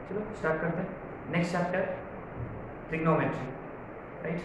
चलो स्टार्ट करते हैं नेक्स्ट चैप्टर ट्रिग्नोमेट्री, राइट।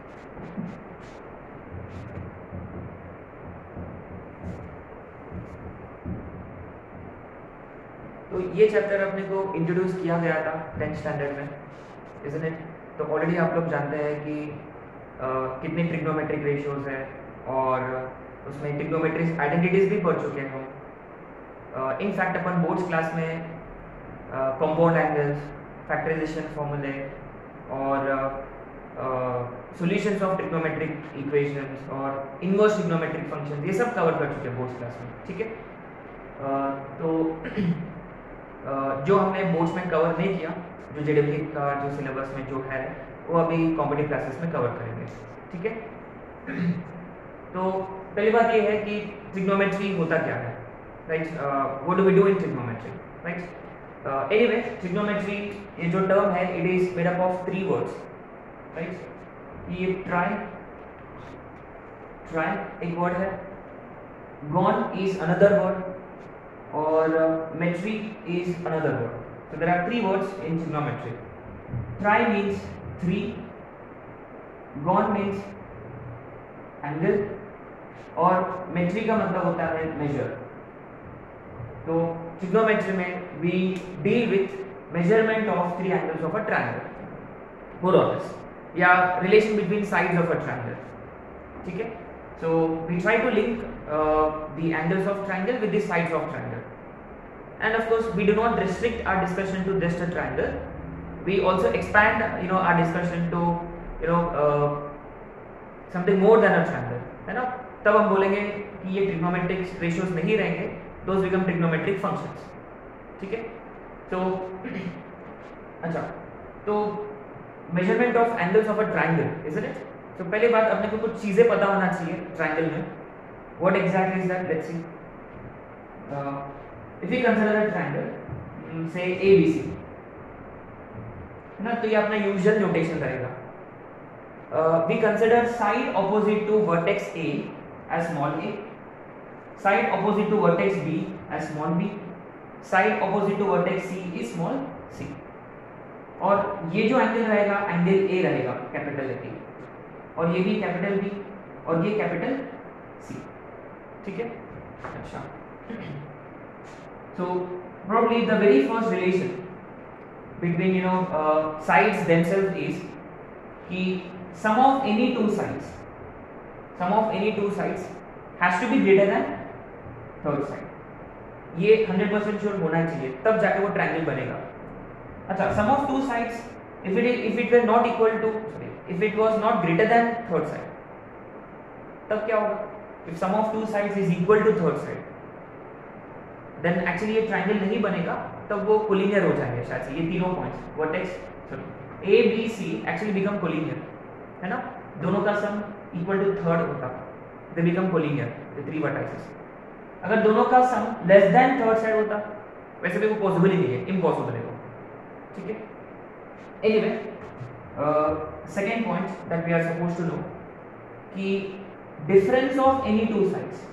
तो ये चैप्टर अपने को इंट्रोड्यूस किया गया था 10th स्टैंडर्ड में, इज़न्ट इट। तो ऑलरेडी आप लोग जानते हैं कि कितने ट्रिग्नोमेट्रिक रेशियोज हैं और उसमें ट्रिग्नोमेट्रिक आइडेंटिटीज भी पढ़ चुके हैं हम। इनफैक्ट अपन बोर्ड्स क्लास में कंपाउंड एंगल्स, फैक्टराइजेशन फॉर्मूले और सॉल्यूशंस ऑफ ट्रिग्नोमेट्रिक इक्वेशंस और इनवर्स ट्रिग्नोमेट्रिक फंक्शंस, ये सब कवर कर चुके हैं बोर्ड्स क्लास में, ठीक है। तो जो हमने बोर्ड्स में कवर नहीं किया, जो जेडब्ल्यू का जो सिलेबस में जो है, वो अभी कॉम्पिटिटिव क्लासेस में कवर करेंगे, ठीक है। तो पहली बात ये है कि ट्रिग्नोमेट्री होता क्या है, right. What do we do in trigonometry, right. Anyway, trigonometry ये जो टर्म है, it is made up of 3 words, right. ये ट्राई एक वर्ड है, गॉन इज अनदर वर्ड और metry is another word. So there are 3 words in trigonometry. Tri means 3, gon means angle और metry का मतलब होता है measure. तो trigonometry में we deal with measurement of 3 angles of a triangle, more or less, या relation between sides of a triangle, ठीक है। So we try to link the angles of triangle with the sides of triangle, and of course we do not restrict our discussion to just a triangle. We also expand our discussion to something more than a triangle, है ना। तब हम बोलेंगे कि ये trigonometric ratios नहीं रहेंगे, those become trigonometric functions, ठीक है। तो अच्छा, तो measurement of angles of a triangle, isn't it? तो पहले बात अपने को कुछ चीजें पता होना चाहिए ट्रायंगल में। What exactly is that? Let's see. If we consider a triangle, say ABC, है ना, तो ये अपना यूजुअल नोटेशन रहेगा। We consider side opposite to vertex A as small a, side opposite to vertex B as small b, side opposite to vertex C is small c. और ये जो angle रहेगा, एंगल A रहेगा capital A, और ये भी capital B, और ये कैपिटल C, ठीक है। अच्छा, so probably the very first relation between sides themselves is कि sum of any two sides has to be greater than third side. ये 100% श्योर होना चाहिए, तब जाके वो ट्रायंगल बनेगा। अच्छा, sum of two sides if it were not equal to, if it was not greater than third side, तब क्या होगा? If sum of two sides is equal to third side, then actually ये triangle नहीं बनेगा, तब वो collinear हो जाएंगे शायद से। ये तीनों points vertex A B C actually become collinear, है ना। दोनों का सम इक्वल टू थर्ड होता, they become collinear, the 3 vertices. अगर दोनों का सम लेस देन थर्ड साइड होता, वैसे भी वो पॉसिबल ही नहीं है, इम्पॉसिबल है वो, ठीक है। Anyway, second point that we are supposed to know कि difference of any two sides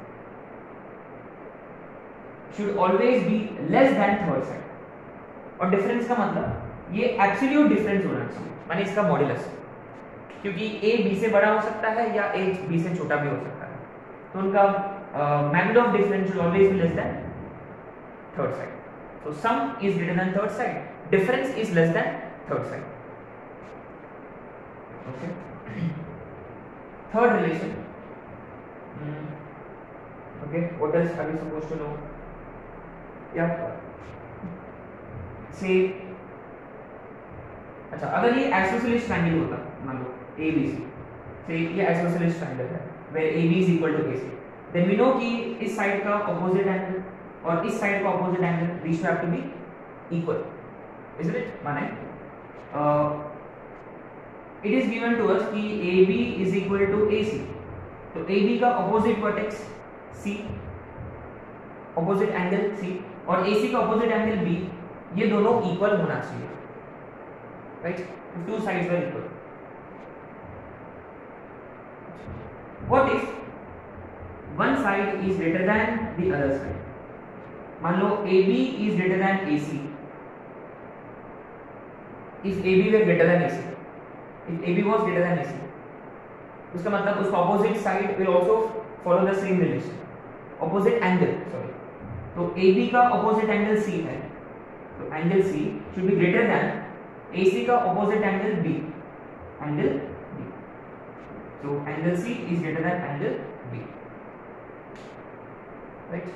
should always be less than third side। और डिफरेंस का मतलब ये एब्सोल्यूट डिफरेंस होना चाहिए, माने इसका मॉड्यूलस, क्योंकि A B से बड़ा हो सकता है या A B से छोटा भी हो सकता है, तो उनका magnitude of difference should always be less than third side. So sum is greater than third side, difference is less than third side. Okay. Third relation. Okay, what else are we supposed to know? Yeah. Say, अच्छा, अगर ये isosceles triangle होता, मान लो ABC, से ये isosceles triangle है where AB is equal to AC, then we know कि इस साइड का ऑपोजिट एंगल और इस साइड का opposite angle these two have to be equal, isn't it? माने it is given to us कि AB is equal to AC, तो AB का opposite vertex C, opposite angle C, और AC का opposite angle B, ये दोनों equal होना चाहिए, right. Two sides are equal. What if one side is greater than the other side? मान लो AB is greater than AC, if A B were greater than A C, if A B was greater than A C, उसका मतलब उसका opposite side will also follow the same relation, opposite angle sorry, तो A B का opposite angle C है, तो angle C should be greater than A C का opposite angle B, angle B, so angle C is greater than angle B, right?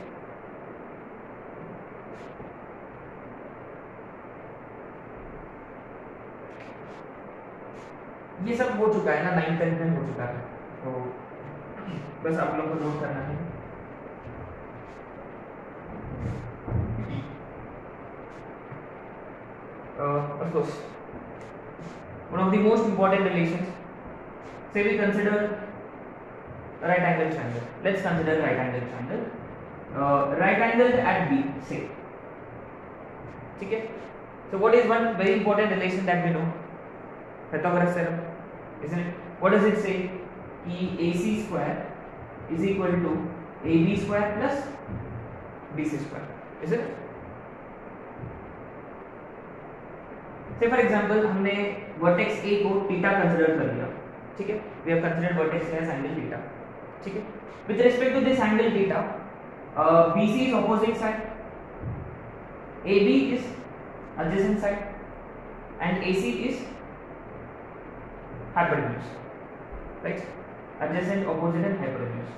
ये सब हो चुका है ना, 9th 10th में हो चुका है, तो बस आप लोग को नोट करना है। Of course, one of the most important relations, say we consider right angle triangle. Let's consider right angle triangle. Right angle at B, say. ठीक है? So what is one very important relation that we know? Pythagoras theorem, isn't it? What does it say? कि AC square is equal to AB square plus BC square, isn't it? Say for example हमने vertex A को theta consider कर लिया, ठीक है? We have considered vertex A as angle theta, ठीक है? With respect to this angle theta, BC is opposite side, AB is adjacent side, and AC is hypotenuse, right? Adjacent, opposite and hypotenuse.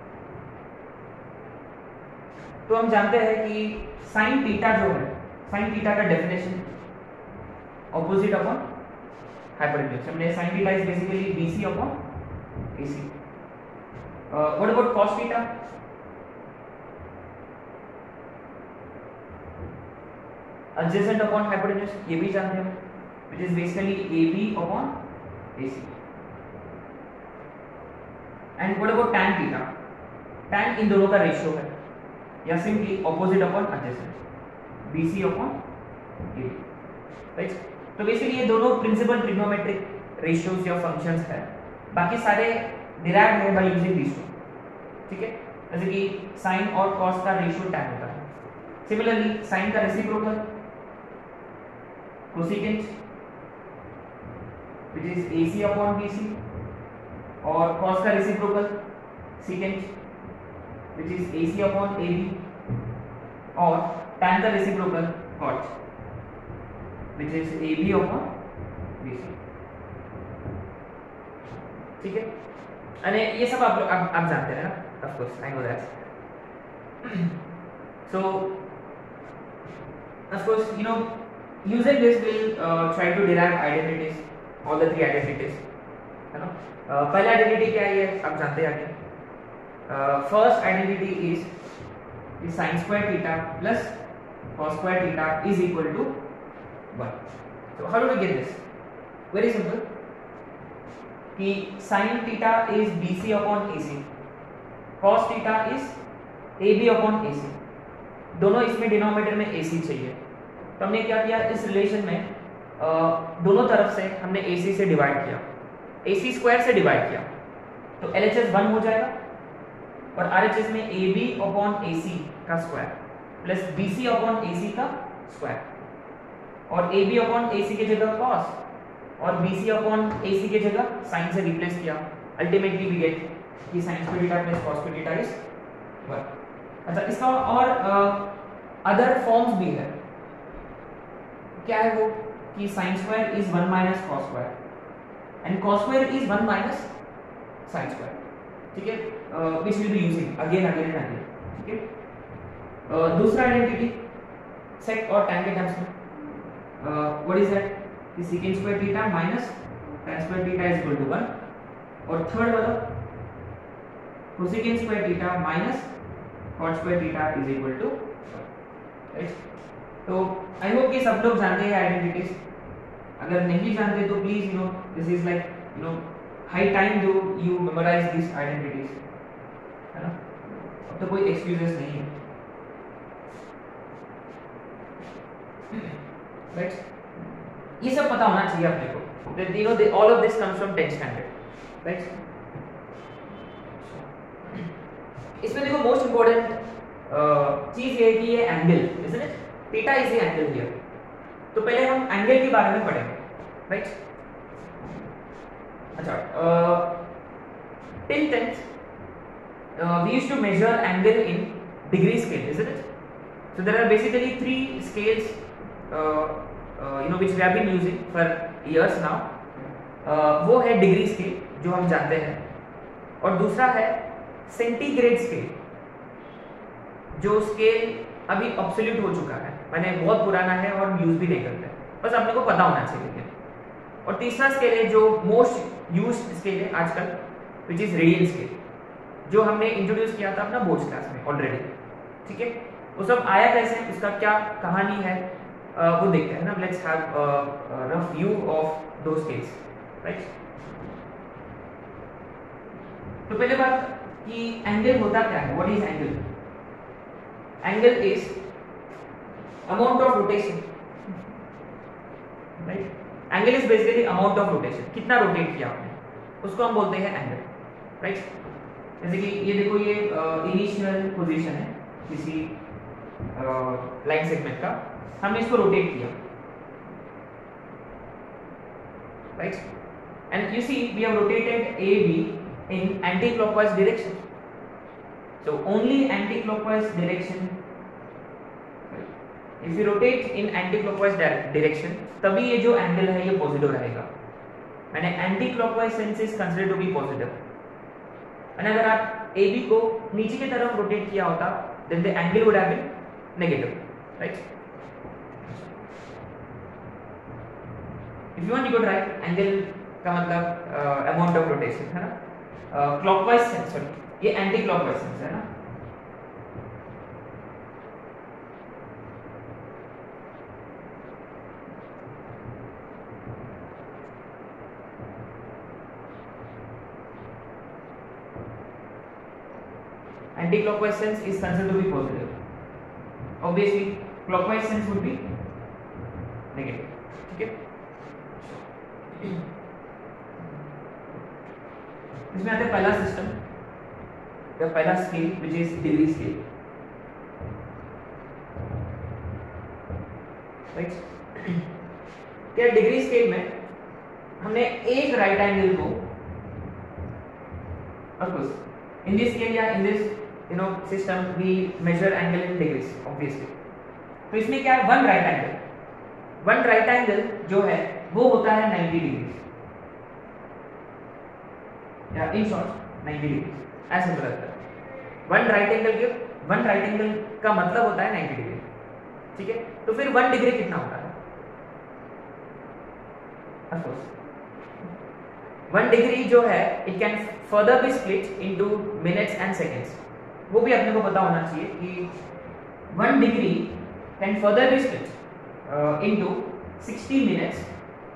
तो हम जानते हैं कि sin theta जो है, sin theta का definition opposite upon hypotenuse. हमने sin theta is basically BC upon AC. What about cos theta? Adjacent upon hypotenuse, ये भी जानते हैं, which is basically AB upon AC. And what about tan theta? Tan इन दोनों का ratio है, या simply opposite upon adjacent, BC upon AB, right? तो basically ये दोनों प्रिंसिपल ट्रिग्नोमेट्रिक रेशियोज या फंक्शंस है, बाकी सारे डिराइव्ड है बाय यूजिंग दीस टू, ठीक है? जैसे कि साइन और कॉस का रेशियो tan होता है, सिमिलरली साइन का reciprocal cosecant which is AC upon BC, और कॉस का reciprocal secant which is AC upon AB, और tan का reciprocal cot which is AB upon BC, ठीक है? अरे ये सब आप जानते हैं ना, of course I know that. So of course you know using this we'll try to derive identities, all the three identities, है ना? पहला आइडेंटिटी क्या है ये आप जानते हैं आगे. First identity is the sin square theta plus cos square theta is equal to 1. So how do we get this? Very simple. कि sin theta is BC upon AC, cos theta is AB upon AC, दोनों इसमें denominator में AC चाहिए, तो हमने क्या किया इस रिलेशन में, दोनों तरफ से हमने AC से डिवाइड किया, AC स्क्वायर से डिवाइड किया, तो LHS 1 हो जाएगा, और RHS में AB upon AC का square plus BC upon AC का स्क्वायर, और AB अपॉन AC की जगह cos और BC अपॉन AC की जगह sin से रिप्लेस किया, अल्टीमेटली वी गेट कि sin square theta plus cos square theta is 1. अच्छा, इसका और अदर फॉर्म्स भी है, क्या है वो कि sin square is 1 minus cos square and cos square is 1 minus sin square, ठीक है? Which will be using again and again, ठीक है? दूसरा आइडेंटिटी sec और tan के टर्म्स में, what is that? The secant square theta minus tan square theta is equal to 1, और third वाला cosecant square theta minus cot square theta is equal to 1, right? तो I hope कि सब लोग जानते हैं आइडेंटिटीज, अगर नहीं जानते तो please you know this is like you know high time जो यू मेमोराइज दिस आइडेंटिटीज, है ना? अब तो कोई एक्सक्यूजेस नहीं है, right? ये सब पता होना चाहिए अपने को, that you know all of this comes from 10th standard, right? इसमें देखो मोस्ट इंपॉर्टेंट चीज ये है कि ये angle, isn't it? Theta is the angle here, तो पहले हम एंगल के बारे में पढ़ेंगे, राइट। अच्छा, till 10th we used to measure angle in degree scale, isn't it? So there are basically three scales which we have been using for years now. वो है डिग्री स्केल जो हम जानते हैं, और दूसरा है सेंटीग्रेड स्केल जो स्केल अभी ऑब्सोल्यूट हो चुका है, माने बहुत पुराना है और यूज भी नहीं करते, बस अपने को पता होना चाहिए। और तीसरा स्केल है जो मोस्ट यूज्ड स्केल है आजकल, विच इज रेडियन स्केल, जो हमने इंट्रोड्यूस किया था अपना बोर्ड्स क्लास में ऑलरेडी। ठीक है, वो सब आया कैसे, उसका क्या कहानी है वो देखते हैं ना। Let's have rough view of दो स्केल्स, राइट। तो पहले बात कि एंगल होता क्या है, what is angle? Angle is amount of rotation, right. Angle is basically amount of rotation, कितना रोटेट किया आपने, उसको हम बोलते हैं एंगल, राइट। जैसे कि ये देखो, ये इनिशियल पोजीशन है किसी लाइन सेगमेंट का, हमने इसको रोटेट किया, right. And you see we have rotated A B in anti-clockwise direction, so only anti-clockwise direction. If you rotate in anti-clockwise direction, तभी ये जो एंगल है ये पॉजिटिव रहेगा, मैंने anticlockwise sense is considered to be positive. और अगर आप ए बी को नीचे की तरफ रोटेट किया होता, then the angle would have been negative, right? If you want you could write angle का मतलब अमाउंट ऑफ रोटेशन है ना, क्लॉकवाइज सेंस, सॉरी ये एंटी क्लॉकवाइज सेंस है ना। Anti clockwise sense is considered to be positive, obviously clockwise sense would be negative. ठीक है, इसमें आता है पहला सिस्टम या पहला scale which is degree scale, right. क्या डिग्री स्केल में हमने एक राइट एंगल को, of course in this scale या in this system we measure angle in degrees obviously. तो इसमें क्या है, one right angle, one right angle जो है वो होता है 90 डिग्री, या इन शॉर्ट 90 डिग्री, ऐसे बोला जाता है। वन राइट एंगल का मतलब होता है 90 डिग्री। ठीक है, तो फिर 1 डिग्री कितना होता है? ऑफ कोर्स 1 डिग्री जो है it can further be split into minutes and seconds, वो भी अपने को पता होना चाहिए कि 1 degree can further be split into 60 minutes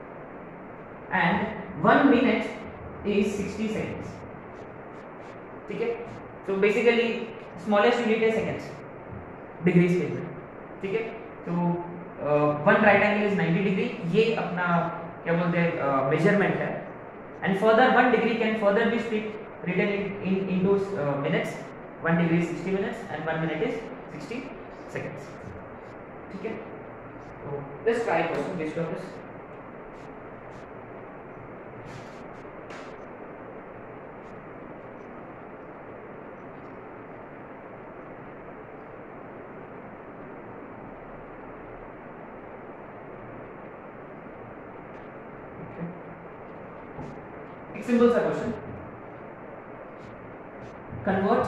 and 1 minute is 60 seconds. ठीक है, so basically smallest unit है seconds डिग्री स्केल में। ठीक है, तो one right angle is 90 degree, ये अपना क्या बोलते हैं मेजरमेंट है। And further 1 degree can further be split written into minutes, 1 degree 60 minutes and 1 minute is 60 seconds. ठीक है, तो let's try question based on this. Simple सा question, convert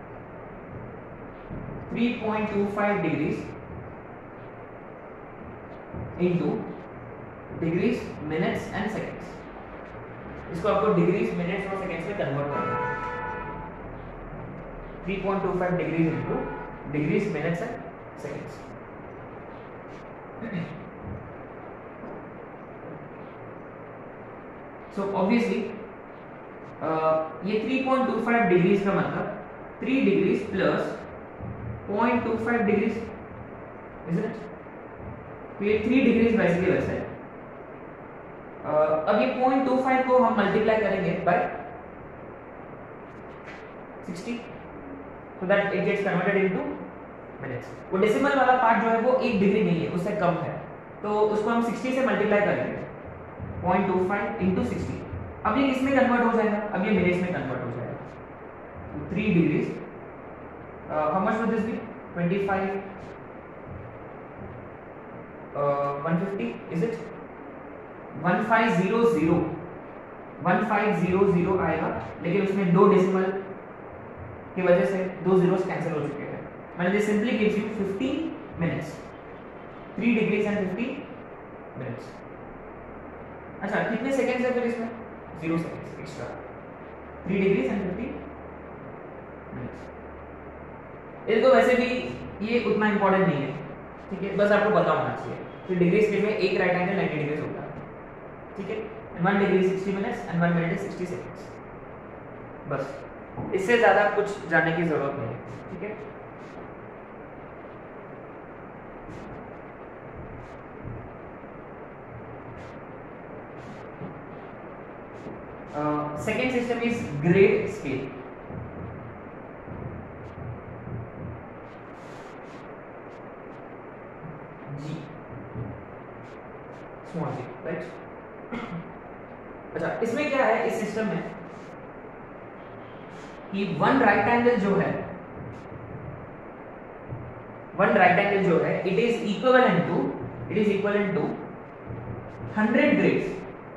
3.25 degrees into degrees, minutes and seconds। इसको आपको degrees, minutes और seconds में convert करना है। 3.25 degrees into degrees, minutes and seconds. So obviously ये 3.25 डिग्रीज का मतलब 3 degrees plus 0.25 degrees, isn't it? तो ये 3 डिग्रीज वैसे के वैसे है। अब ये 0.25 को हम मल्टीप्लाई करेंगे by 60 so that it gets converted into minutes। वो डेसिमल वाला पार्ट जो है वो 1 डिग्री नहीं है, उससे कम है, तो उसको हम 60 से मल्टीप्लाई करेंगे 0.25 इंटू 60। अब ये किस में कन्वर्ट हो जाएगा? अब ये मिनट्स में कन्वर्ट हो जाएगा। 3 degrees, how much would this be? 25 150 इज इट? 1500 आएगा, लेकिन उसमें 2 डेसिमल की वजह से 2 जीरोस कैंसिल हो चुके हैं। मैंने this simply gives you 50 minutes, 3 degrees and 50 minutes. अच्छा, कितने सेकंड्स है फिर इसमें? 0 seconds extra, 3 degrees and 50 minutes. इसको वैसे भी ये उतना इंपॉर्टेंट नहीं है, ठीक है, बस आपको पता होना चाहिए। फिर डिग्री स्केल में एक राइट एंगल 90 डिग्रीज होता है, ठीक है, 1 degree 60 minutes and 1 minute 60 seconds. बस इससे ज़्यादा कुछ जानने की ज़रूरत नहीं है, ठीक है। Second system is grade scale. G, small g, right? अच्छा, इसमें क्या है इस सिस्टम में कि वन राइट एंगल जो है it is equivalent to 100 grades.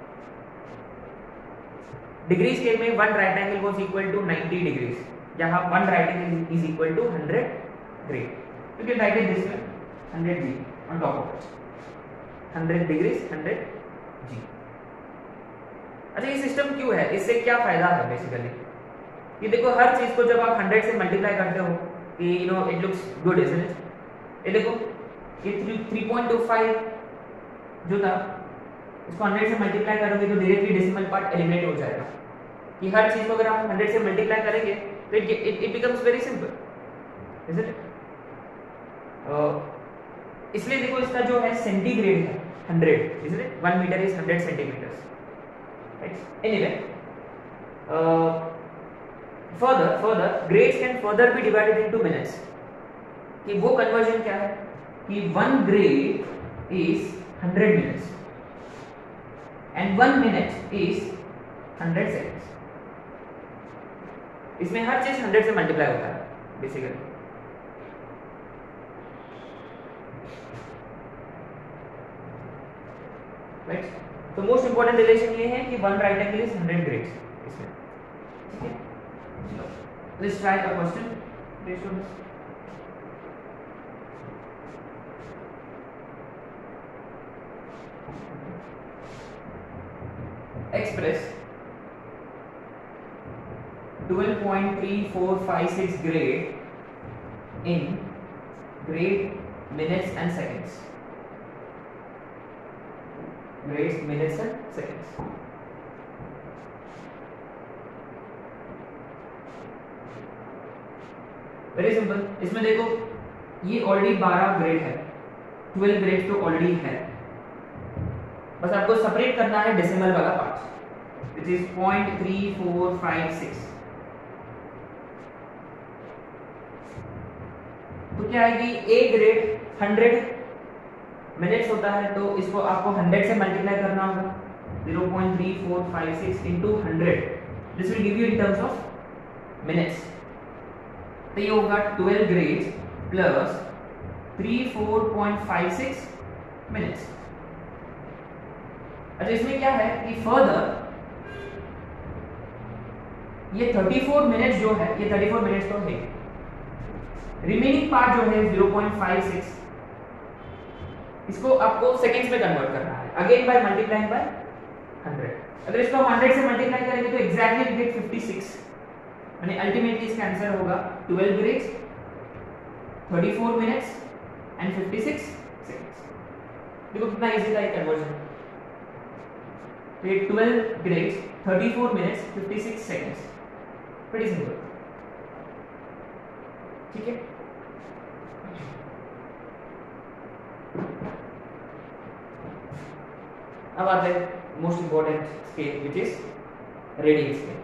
Degree scale में one right angle was equal to 90 degrees, यहाँ one right angle is equal to 100 grade. You can write it this way, 100 g on top of it, 100 degrees 100 g। अच्छा, ये system क्यों है? इससे क्या फायदा है बेसिकली? ये देखो, हर चीज को जब आप 100 से मल्टीप्लाई करते हो कि you know it looks good, isn't it? ये देखो, ये 3.25 जो था, इसको 100 से मल्टीप्लाई करोगे तो डायरेक्टली डेसिमल पार्ट एलिमिनेट हो जाएगा। कि हर चीज को अगर आप 100 से मल्टीप्लाई करेंगे तो it becomes very simple, isn't it? इसलिए देखो, इसका जो है सेंटीग्रेड है 100, isn't it? 1 metre is 100 centimetres, right? Anyway, further grades can further be divided into minutes। कि वो कन्वर्जन क्या है कि 1 grade is 100 minutes and 1 minute is 100 seconds। इसमें हर चीज 100 से मल्टीप्लाई होता है बेसिकली। राइट, तो मोस्ट इंपोर्टेंट रिलेशन ये है कि 1 राइट एंगल इज 100 ग्रेड्स इसमें, ठीक है। Let's try a question based on this. Express 12.3456 grade in grade, minutes and seconds. Grades, minutes and seconds. Very simple. इसमें देखो, ये ऑलरेडी 12 ग्रेड है, 12 ग्रेड तो ऑलरेडी है, बस आपको सेपरेट करना है डेसिमल वाला पार्ट, विच इज 0.3456। तो क्या है कि ए ग्रेड 100 मिनट्स होता है, तो इसको आपको 100 से मल्टीप्लाई करना होगा, 0.3456 into 100, this will give you in terms of minutes. तो ये होगा 12 ग्रेड प्लस 34.56 मिनट्स। अच्छा, इसमें क्या है कि फर्दर ये 34 मिनट्स जो है, ये 34 मिनट्स तो है, रिमेनिंग पार्ट जो है 0.56, इसको आपको सेकंड्स में कन्वर्ट करना है, अगेन बाय मल्टीप्लाइंग बाय 100। अगर इसको हम 100 से मल्टीप्लाई करेंगे तो एग्जैक्टली वी गेट 56, यानी अल्टीमेटली इसका आंसर होगा 12 ग्रेड्स, 34 मिनट्स एंड 56 सेकंड्स। देखो कितना इजी था ये कन्वर्जन। तो ये 12 grades, 34 minutes, 56 seconds, pretty simple, ठीक है। अब आते हैं most important scale, which is radian scale.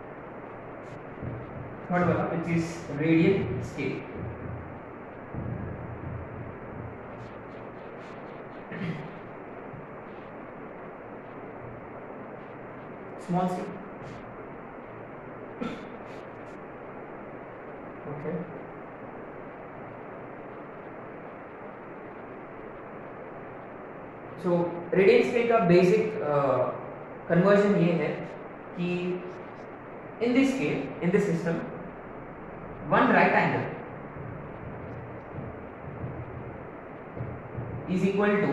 Third वाला, which is radian scale। small c. Okay. So radian scale का बेसिक कन्वर्जन ये है कि in this scale, in this system, one right angle is equal to,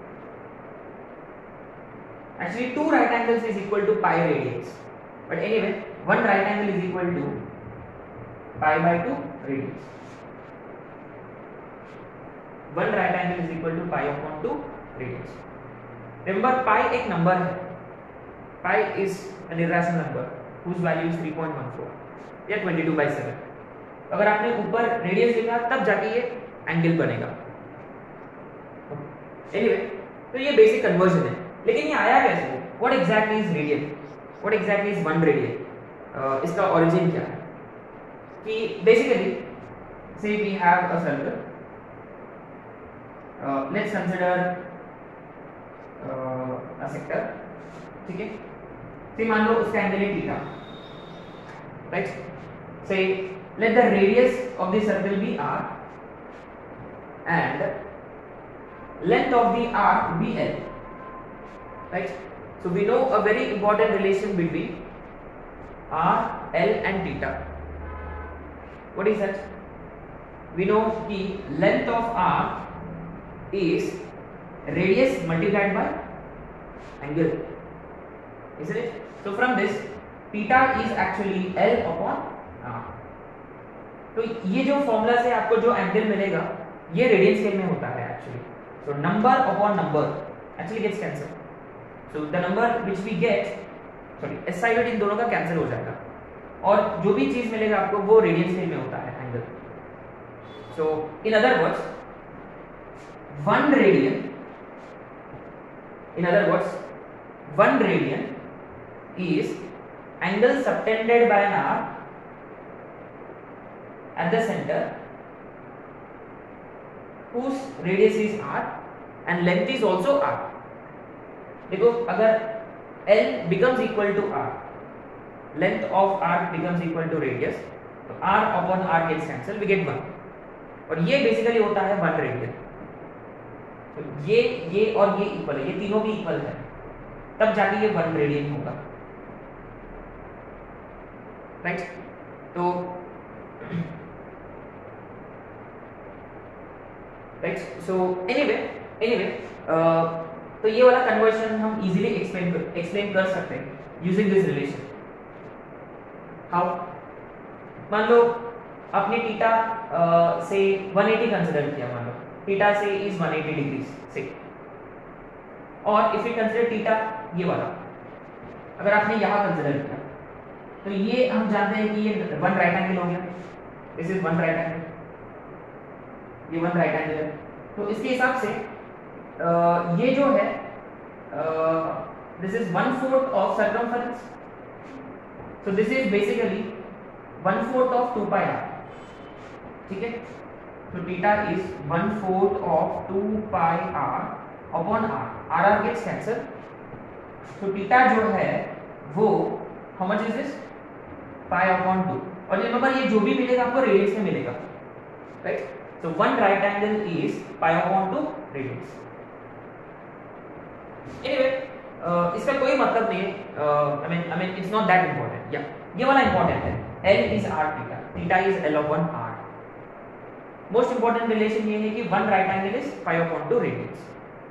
actually two right angles is equal to pi radians, but anyway one right angle is equal to pi by 2 radians. One right angle is equal to pi upon 2 radians. Remember pi एक number है, pi is an irrational number whose value is 3.14 या 22/7. अगर आपने ऊपर radius लिखा तब जाके ये एंगल बनेगा. एनीवे तो ये बेसिक कन्वर्जन है, लेकिन ये आया कैसे? What exactly is radian? What exactly is one radian? इसका ओरिजिन क्या है? कि basically say we have a circle, let's consider a sector, ठीक है? से मान लो उसका एंगल है theta, right? Say let the radius of the circle be r and length of the arc be l, right? So we know a very important relation between r, l and theta. What is that? We know the length of arc is radius multiplied by angle, isn't it? So from this theta is actually L upon R. तो ये जो formula से आपको जो angle मिलेगा ये radian scale में होता है actually. So number upon number actually gets cancelled. So the number which we get, sorry S side in दोनों का कैंसिल हो जाएगा और जो भी चीज मिलेगा आपको वो रेडियन स्केल में होता है angle. So in other words one radian, in other words one radian is angle subtended by an arc at the center whose radius is r and length is also r. देखो अगर L becomes equal to r, length of arc becomes equal to radius, तो r upon r gets cancelled, we get 1. और ये basically होता है 1 radian. तो ये और ये इक्वल है, ये तीनों भी इक्वल है, तब जाके ये 1 रेडियन होगा, राइट? तो राइट, सो एनीवे तो ये वाला कन्वर्जन हम इजीली एक्सप्लेन कर सकते हैं यूजिंग दिस रिलेशन. हाउ? मान लो अपने थीटा से 180 कंसीडर किया, मान लो theta say is 180 degree say, और इफ यू कंसीडर थीटा ये वाला, अगर आपने यहाँ कंसीडर किया तो ये हम जानते हैं कि ये वन राइट एंगल हो गया. This is one right angle, ये वन राइट एंगल है. तो इसके हिसाब से ये जो है this is 1/4 of circumference. So this is basically 1/4 of 2 pi r, ठीक है? तो theta is 1/4 of 2 pi r upon r gets cancelled. तो थीटा जो है वो how much is this? Pi upon 2. और रिमेंबर ये जो भी मिलेगा आपको रेडियस में मिलेगा, right? So one right angle is pi upon 2 radius. Anyway इसका कोई मतलब नहीं है, I mean it's not that important. या ये वाला इंपॉर्टेंट है, L इज r थीटा, theta is L upon r. Most important relation ये है कि one right angle is pi upon 2 radius.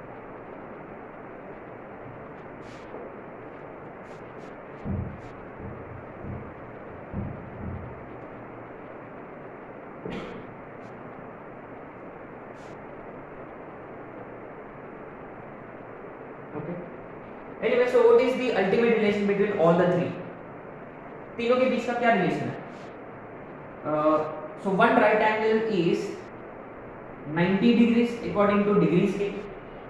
Anyway, so what is the ultimate relation between all the three? तीनों के बीच का क्या रिलेशन है? So one right angle is 90 degrees according to degree scale,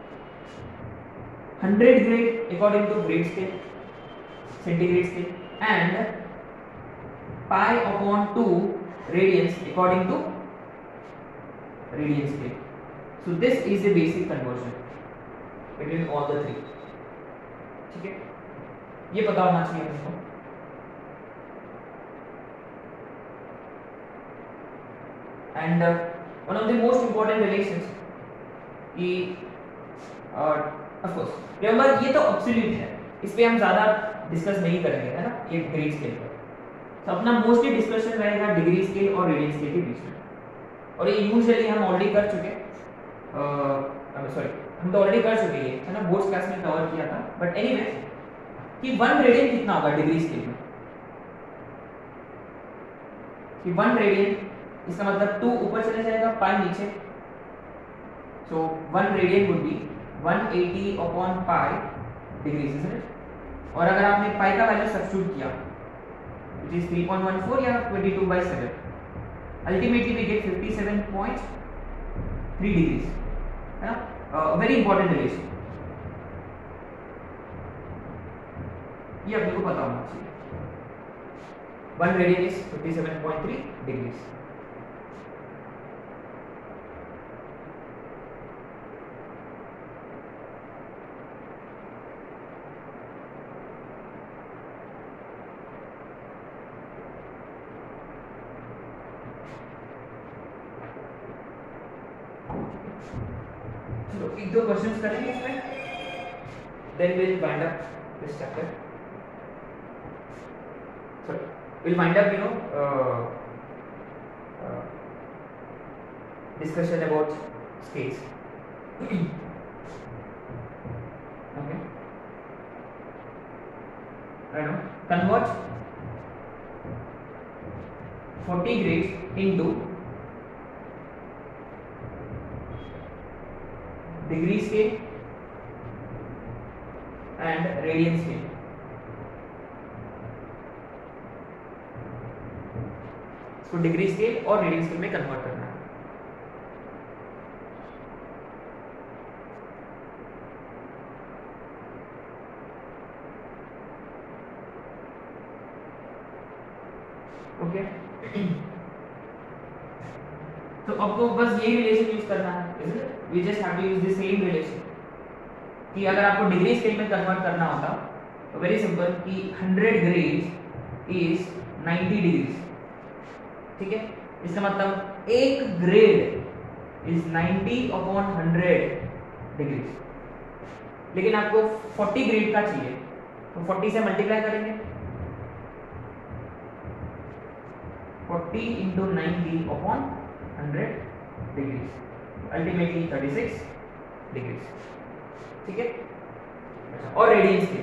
100 grade according to grade scale, centigrade scale, and pi upon 2 radians according to radian scale. So this is the basic conversion between all the three. ठीक है? ये पता होना चाहिए हमको। And one of the most important relations कि of course remember ये तो एब्सोल्यूट है, इस पे हम ज़्यादा डिस्कस नहीं करेंगे, है ना, ये ग्रेड स्केल पर। तो अपना मोस्टली डिस्कशन रहेगा डिग्री स्केल और रेडियन स्केल के बीच में, और ये यूजुअली हम ऑलरेडी कर चुके सॉरी हम तो ऑलरेडी कर चुके हैं, है ना, बोर्ड्स क्लास में कवर किया था। बट एनीवे कि 1 रेडियन कितना होगा डिग्री स्केल में, कि 1 रेडियन इसका मतलब 2 ऊपर चले जाएगा, पाई नीचे, so 1 radian would be 180 upon pi degrees, isn't it. और अगर आपने पाई का वैल्यू सब्स्टिट्यूट किया which is 3.14 या 22/7, ultimately we get 57.3 degrees, है ना, वेरी इंपॉर्टेंट रिलेशन, ये अपने को पता होना चाहिए। 1 रेडियन इज 57.3 डिग्रीज। चलो एक दो क्वेश्चंस करेंगे इसमें, then will wind up this chapter. So will wind up discussion about scales. Okay, I know, convert 40 grades into degree scale and radian scale. इसको डिग्री स्केल और रेडियन स्केल में convert करना है। ओके, तो आपको बस यही रिलेशन यूज करना है, we just have to use the same relation. कि अगर आपको डिग्री स्केल में कन्वर्ट करना होता तो वेरी सिंपल कि 100 ग्रेड इज 90 डिग्रीज, ठीक है। इसका मतलब एक ग्रेड इज 90 अपॉन 100 डिग्रीज, लेकिन आपको 40 ग्रेड का चाहिए तो 40 से मल्टीप्लाई करेंगे, 40 into 90 upon 100 degrees, ultimately 36 degrees, ठीक है। और रेडियन स्केल,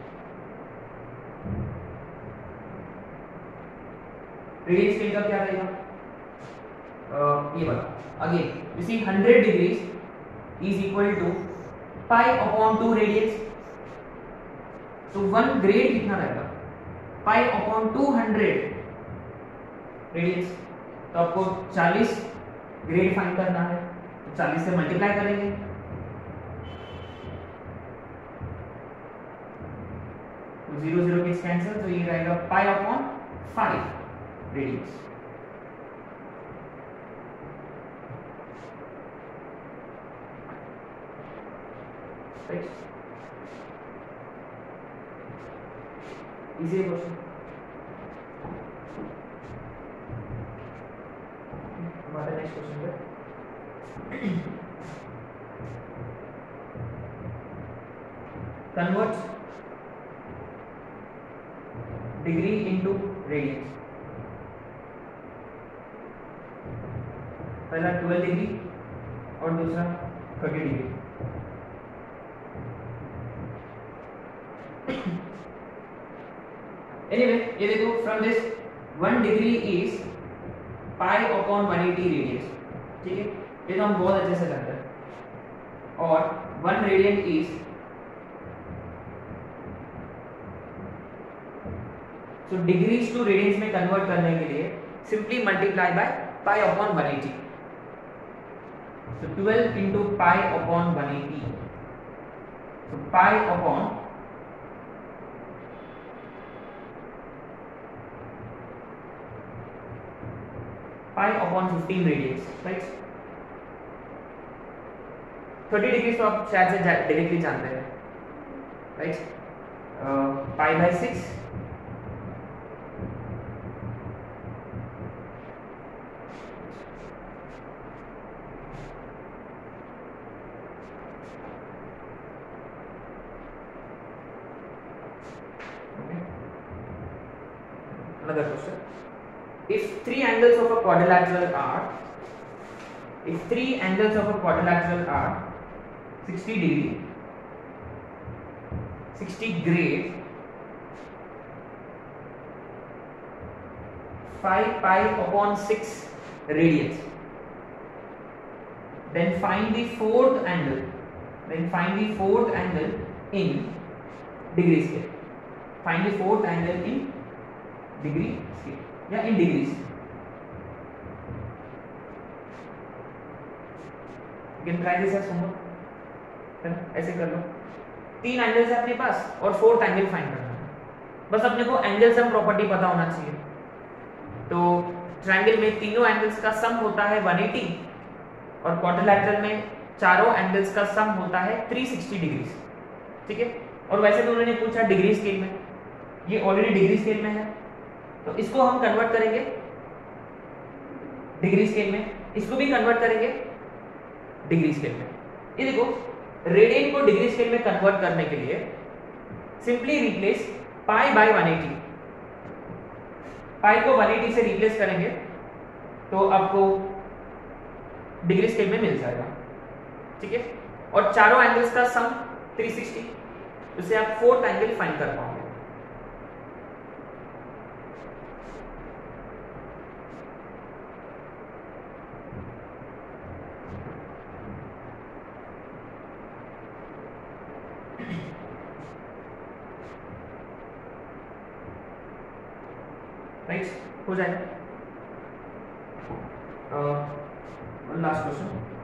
रेडियन स्केल का क्या रहेगा, ये वाला again you see 100 degrees is equal to pi upon 2 radians, तो 1 ग्रेड कितना रहेगा, पाई अपॉन 200 रेडियंस, तो आपको 40 ग्रेड फाइंड करना है, तो 40 से मल्टीप्लाई करेंगे, तो 0 0 के कैंसिल, तो ये रहेगा pi upon 5 radians. Right, easy question. हमारा नेक्स्ट क्वेश्चन है कन्वर्ट डिग्री इनटू रेडियंस। पहला 12 डिग्री और दूसरा 30 डिग्री। एनीवे ये देखो, from this 1 degree is pi upon 180 radians, ठीक है, ये तो हम बहुत अच्छे से जानते हैं। और 1 radian is, so degrees to radians में कन्वर्ट करने के लिए simply multiply by pi upon 180, so 12 into pi upon 180, so pi upon pi upon 15 radians, right? 30 degree तो आप शायद से डायरेक्टली जानते हैं, right. π/6 Another question. If three angles of a quadrilateral are 60 degree, 60 grade, 5π/6 radians, then find the fourth angle in degree scale. Find the fourth angle in degree scale या in degrees. You can try this as homework. ऐसे कर लो. 3 angles है अपने पास और fourth angle find करना है. बस अपने को एंगल सम प्रॉपर्टी पता होना चाहिए. तो ट्रायंगल में तीनों एंगल्स का सम होता है 180 और क्वाड्रिलैटरल में चारों एंगल्स का सम होता है 360 डिग्रीज. ठीक है. और वैसे तो उन्होंने पूछा डिग्री स्केल में, ये ऑलरेडी डिग्री स्केल में है, तो इसको हम कन्वर्ट करेंगे डिग्री स्केल में, इसको भी कन्वर्ट करेंगे डिग्री स्केल में. ये देखो, रेडियन को डिग्री स्केल में कन्वर्ट करने के लिए सिंपली रिप्लेस π/180. पाई को 180 से रिप्लेस करेंगे तो आपको डिग्री स्केल में मिल जाएगा. ठीक है. और चारों एंगल्स का सम 360, उससे आप फोर्थ एंगल फाइंड कर पाओगे. राइट, हो जाएगा. Last question.